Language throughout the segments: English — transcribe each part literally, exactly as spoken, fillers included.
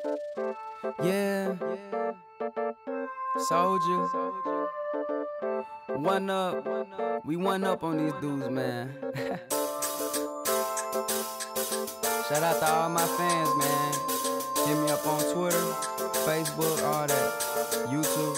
Yeah, soldier. One up, we one up on these dudes, man. Shout out to all my fans, man. Hit me up on Twitter, Facebook, all that, YouTube.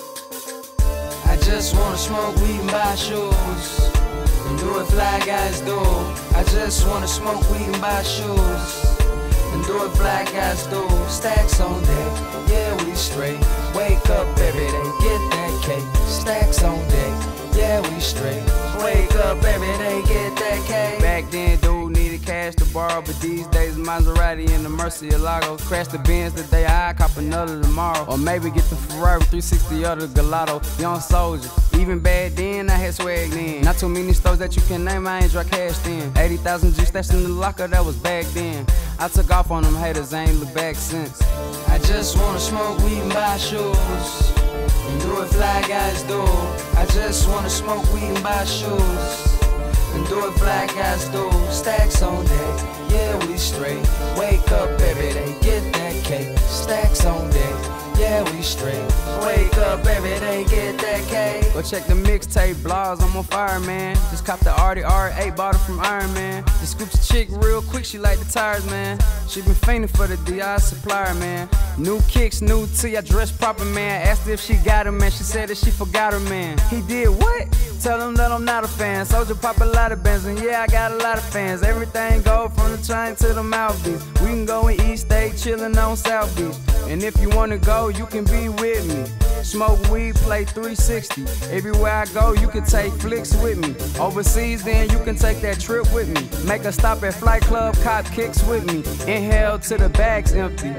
I just wanna smoke weed and buy shoes and do what fly guys do. I just wanna smoke weed and buy shoes and do what fly guys do. Stacks on deck, yeah, we straight. Wake up every day, get that cake. Stacks on deck, yeah, we straight. Wake up every day, get that cake. Back then, dude needed cash to borrow, but these days, Maserati and the Murcielago. Crash the Benz today, I cop another tomorrow. Or maybe get the Ferrari three sixty or the Gelato. Young soldier, even bad then, I had swag then. Not too many stores that you can name, I ain't dry cash then. eighty thousand G stashed in the locker, that was back then. I took off on them haters, I ain't look back since. I just wanna smoke weed and buy shoes and do what fly guys do. I just wanna smoke weed and buy shoes and do what fly guys do. Stacks on deck, yeah, we straight. Wake up every day, get that cake. Stacks on deck, yeah, we straight. Wake up every day, get that cake. Go check the mixtape blogs, I'm on fire, man. Just cop the R D R eight bottle from Iron Man. Just scoop the chick real quick, she like the tires, man. She been fiending for the D I supplier, man. New kicks, new tee, I dress proper, man. Asked her if she got her, man. She said that she forgot her, man. He did what? Tell him that I'm not a fan. Soldier pop a lot of bands, and yeah, I got a lot of fans. Everything go from the train to the Maldives. We can go and eat steak, chillin' on South Beach. And if you wanna go, you can be with me. Smoke weed, play three sixty. Everywhere I go, you can take flicks with me. Overseas, then you can take that trip with me. Make a stop at Flight Club, cop kicks with me. Inhale till the bag's empty.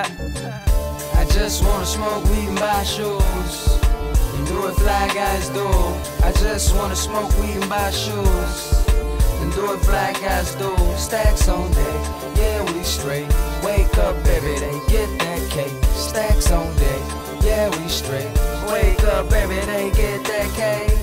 I just wanna smoke weed and buy shoes and do what fly guys do. I just wanna smoke weed and buy shoes and do what fly guys do. Stacks on deck, yeah, we straight. Wake up every day, get that cake. Stacks on deck, yeah, we straight. Wake up every day, get that cake.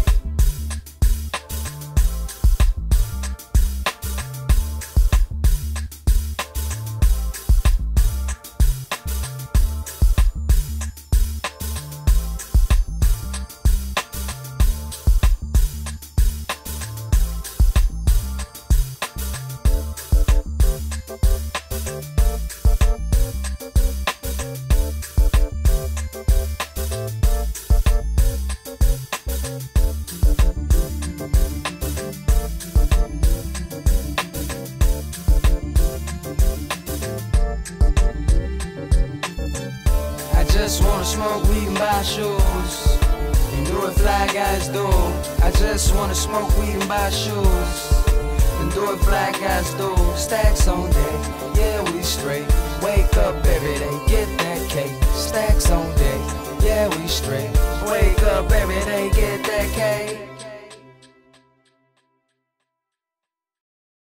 I just wanna smoke weed and buy shoes and do what fly guys do. I just wanna smoke weed and buy shoes and do what fly guys do. Stacks on deck, yeah, we straight. Wake up every day, get that cake. Stacks on deck, yeah, we straight. Wake up every day, get that cake.